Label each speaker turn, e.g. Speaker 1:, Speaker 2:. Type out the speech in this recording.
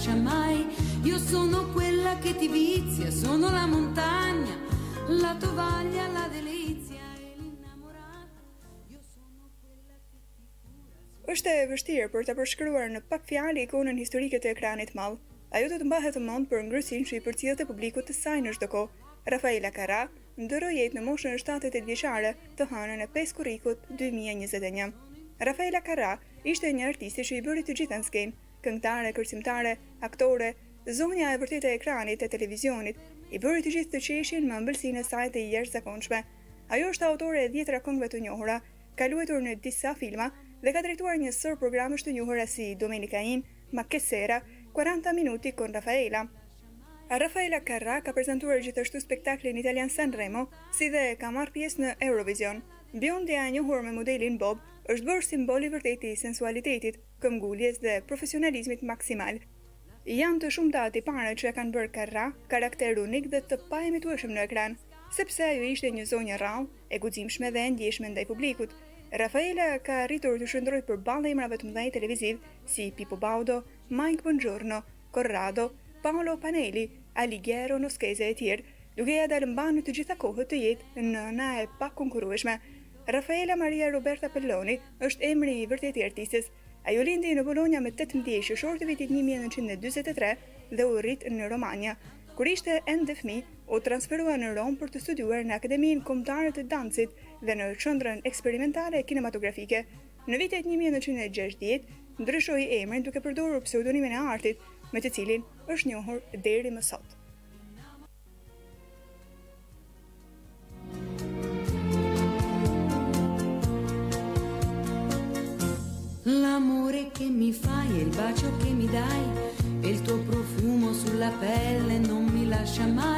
Speaker 1: lascia mai. Io sono quella che ti vizia, sono la montagna, la tovaglia, la delizia e l'innamorata. Io sono quella che ti cura.
Speaker 2: Është e vështirë për të përshkruar në pak fjalë ikonën historike të ekranit madh. Ajo do të mbahet të mend për ngrësinë që i përcjellte publikut të saj në çdo kohë. Rafaella Carrà ndërroi jetë në moshën 78 vjeçare të hënën e 5 korrikut 2021. Rafaella Carrà ishte një artiste që i bëri të gjitha në skenë, këngëtare, kërcimtare, aktore, zonja e vërtetë e ekranit e televizionit, i bëri të gjithë të qeshin me ëmbëlsinë e saj të jashtëzakonshme. Ajo është autore e 10 këngëve të njohura, ka luajtur në disa filma dhe ka drejtuar një sër programesh të njohura si Domenica In, Ma che sera, 40 minuti con Rafaella. Rafaella Carrà ka prezantuar gjithashtu spektaklin italian Sanremo, si dhe ka marrë pjesë në Eurovision. Bjondja e njohur me modelin Bob është bërë simbol i vërtetë i sensualitetit, këmbguljes dhe profesionalizmit maksimal. Janë të shumta tiparet që e kanë bërë Carrà karakter unik dhe të paimitueshëm në ekran, sepse ajo ishte një zonjë rrallë, e guximshme dhe e ndjeshme ndaj publikut. Rafaella ka arritur të shndrojë përballë emrave të mëdhenj televiziv si Pippo Baudo, Mike Bongiorno, Corrado, Paolo Panelli, Alighiero Noschese e tjerë, duke ja dalë mbanë të gjitha kohët të jetë nëna e pakonkurrueshme. Rafaella Maria Roberta Pelloni është emri i vërtetë i artistës. Ajo lindi në Bologna me 18 sheshor të vitit 1943 dhe u rrit në Romania. Kur ishte ende fëmijë, u transferua në Rom për të studiuar në Akademinë Kombëtare të Dancit dhe në Qendrën Eksperimentale Kinematografike. Në vitet 1960 ndryshoi emrin duke përdorur pseudonimin e artit, me të cilin është njohur deri më sot.
Speaker 1: L'amore che mi fai e il bacio che mi dai e il tuo profumo sulla pelle non mi lascia mai.